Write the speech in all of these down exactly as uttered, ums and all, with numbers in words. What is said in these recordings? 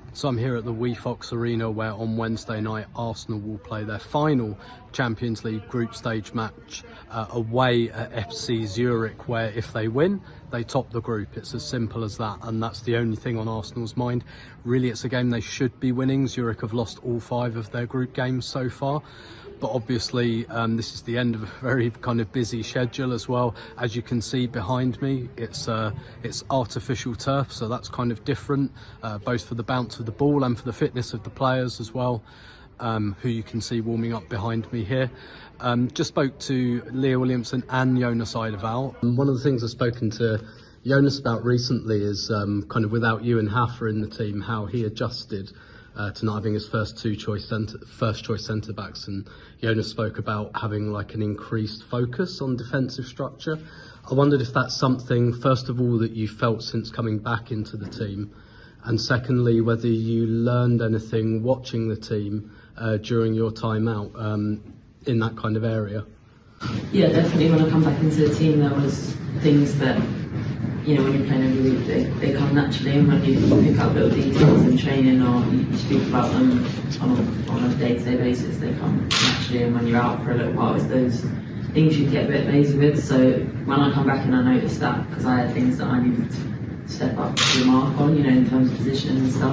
So I'm here at the wefox Arena, where on Wednesday night Arsenal will play their final Champions League group stage match uh, away at F C Zurich, where if they win, they top the group. It's as simple as that, and that's the only thing on Arsenal's mind. Really, it's a game they should be winning. Zurich have lost all five of their group games so far. But obviously um, this is the end of a very kind of busy schedule as well. As you can see behind me, it's uh, it's artificial turf, so that's kind of different, uh, both for the bounce of the ball and for the fitness of the players as well, um, who you can see warming up behind me here. Um, just spoke to Leah Williamson and Jonas Eidevall. And one of the things I've spoken to Jonas about recently is um, kind of without you and Rafa in the team, how he adjusted Uh, to not having his first two choice centre, first choice centre backs, and Jonas spoke about having like an increased focus on defensive structure. I wondered if that's something, first of all, that you felt since coming back into the team, and secondly, whether you learned anything watching the team uh, during your time out um, in that kind of area. Yeah, definitely. When I come back into the team, there was things that, you know, when you're playing every week, they, they come naturally, and when you pick up little details in training or you speak about them on a, on a day-to-day basis, they come naturally, and when you're out for a little while, it's those things you get a bit lazy with. So when I come back in, I noticed that, because I had things that I needed to step up to the mark on, you know, in terms of positioning and stuff.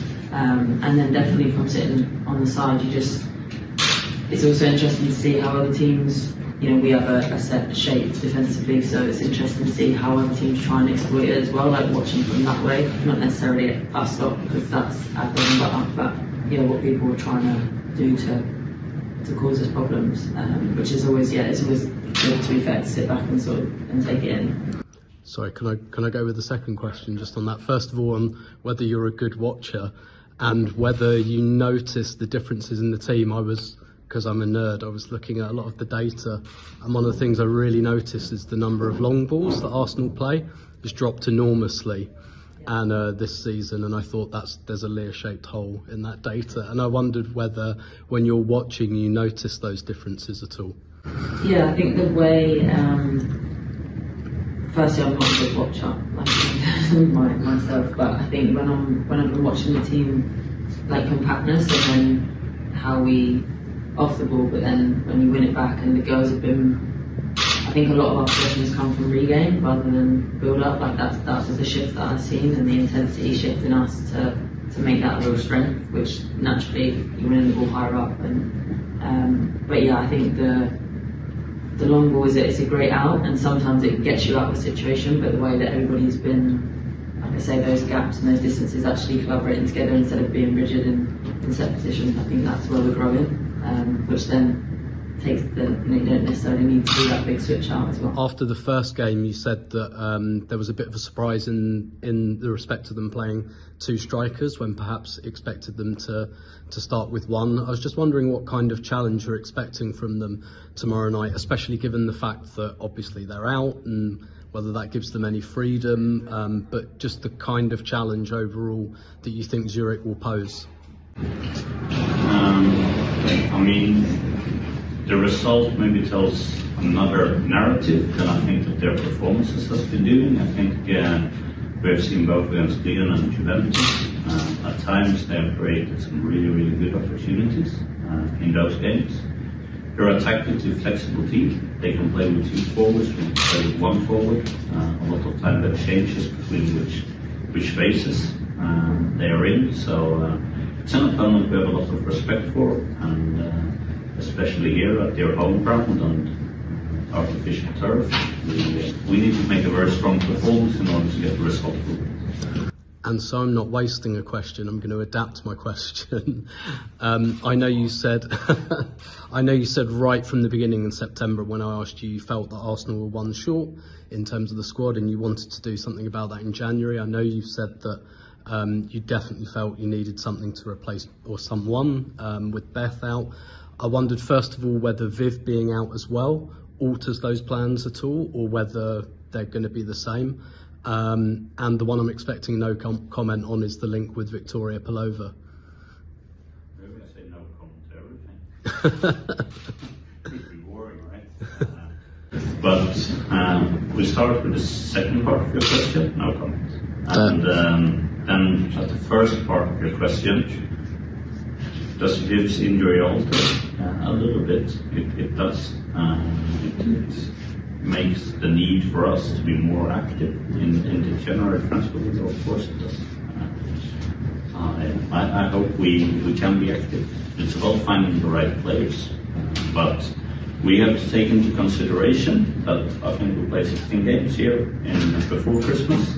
Um, and then definitely from sitting on the side, you just, it's also interesting to see how other teams, you know, we have a, a set shape defensively, so it's interesting to see how other teams try and exploit it as well, like watching from that way, not necessarily at us stop, because that's our bread, but yeah, what people are trying to do to to cause us problems, um, which is always, yeah, it's always good, to be fair, to sit back and sort of and take it in. Sorry, can I can I go with the second question just on that? First of all, on whether you're a good watcher and whether you notice the differences in the team. I was, because I'm a nerd, I was looking at a lot of the data, and one of the things I really noticed is the number of long balls that Arsenal play has dropped enormously and uh, this season, and I thought that's there's a Leah-shaped hole in that data, and I wondered whether when you're watching you notice those differences at all. Yeah, I think the way, um, firstly, I'm not a good watcher, like my, myself, but I think when I'm when I've been watching the team, like compactness, and then how we off the ball, but then when you win it back, and the girls have been, I think a lot of our possessions come from regain rather than build up. Like that's that's the shift that I've seen, and the intensity shifting us to to make that a real strength, which naturally you're winning the ball higher up. And um, but yeah, I think the the long ball is a, it's a great out, and sometimes it gets you out of the situation. But the way that everybody's been, like I say, those gaps and those distances actually collaborating together instead of being rigid in, in set positions, I think that's where we're growing. Um, which then takes the, you know, you don't necessarily need to do that big switch out as well. After the first game, you said that um, there was a bit of a surprise in in the respect of them playing two strikers when perhaps expected them to to start with one. I was just wondering what kind of challenge you're expecting from them tomorrow night, especially given the fact that obviously they're out, and whether that gives them any freedom, um, but just the kind of challenge overall that you think Zurich will pose. Um, I mean, the result maybe tells another narrative than I think that their performances has been doing. I think uh, we have seen both against Lyon and Juventus. Uh, at times they have created some really, really good opportunities uh, in those games. They're a tactically flexible team. They can play with two forwards, they can play with one forward. Uh, a lot of time that changes between which which phases uh, they are in. So. Uh, It's an opponent we have a lot of respect for, and uh, especially here at their home ground and artificial turf, we, we need to make a very strong performance in order to get the result. And so I'm not wasting a question, I'm going to adapt my question. um, I know you said, I know you said right from the beginning in September when I asked you, you felt that Arsenal were one short in terms of the squad, and you wanted to do something about that in January. I know you said that Um, you definitely felt you needed something to replace, or someone, um, with Beth out. I wondered first of all whether Viv being out as well alters those plans at all, or whether they're going to be the same. Um, and the one I'm expecting no com comment on is the link with Victoria Pelova. We're going to say no comment to everything. Pretty boring, right? Uh, but um, we start with the second part of your question, no comment. And um, then at the first part of your question, does Viv's injury alter? Uh, a little bit, it, it does. Uh, it, it makes the need for us to be more active in, in the January transfer window, of course it does. Uh, I, I hope we, we can be active. It's about finding the right players, but we have to take into consideration that I think we play sixteen games here in, before Christmas,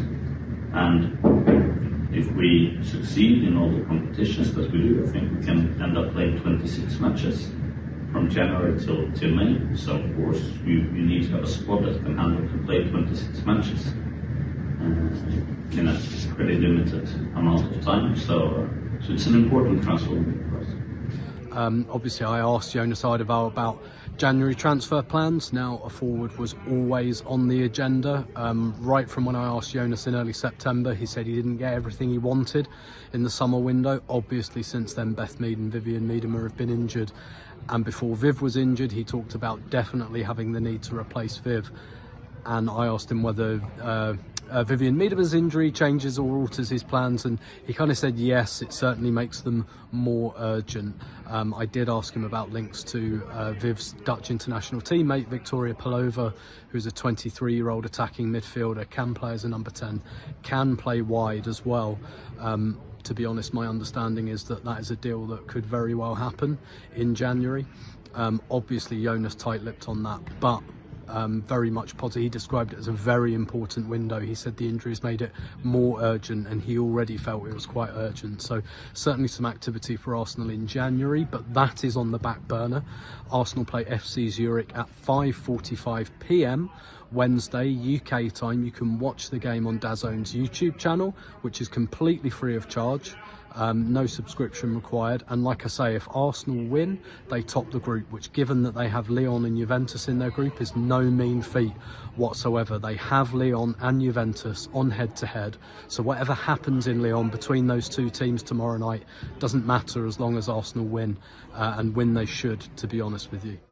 and if we succeed in all the competitions that we do, I think we can end up playing twenty-six matches from January till, till May. So of course you, you need to have a squad that can handle to play twenty-six matches uh, in a pretty limited amount of time. So, uh, so it's an important transfer for us. Um, obviously I asked Jonas Eidevall about January transfer plans. Now, a forward was always on the agenda. Um, right from when I asked Jonas in early September, he said he didn't get everything he wanted in the summer window. Obviously since then Beth Mead and Vivian Miedema have been injured, and before Viv was injured he talked about definitely having the need to replace Viv. And I asked him whether uh, uh, Vivian Miedema's injury changes or alters his plans, and he kind of said yes, it certainly makes them more urgent. Um, I did ask him about links to uh, Viv's Dutch international teammate Victoria Pelova, who's a twenty-three year old attacking midfielder, can play as a number ten, can play wide as well. Um, to be honest, my understanding is that that is a deal that could very well happen in January. Um, obviously Jonas tight-lipped on that, but Um, very much positive. He described it as a very important window. He said the injuries made it more urgent, and he already felt it was quite urgent. So certainly some activity for Arsenal in January, but that is on the back burner. Arsenal play F C Zurich at five forty-five p m Wednesday U K time. You can watch the game on DAZN's YouTube channel, which is completely free of charge. Um, no subscription required, and like I say, if Arsenal win, they top the group, which, given that they have Lyon and Juventus in their group, is no mean feat whatsoever. They have Lyon and Juventus on head-to-head, so whatever happens in Lyon between those two teams tomorrow night doesn't matter as long as Arsenal win, uh, and win they should, to be honest with you.